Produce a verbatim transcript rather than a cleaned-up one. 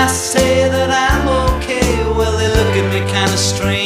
I say that I'm okay, well, they look at me kinda strange.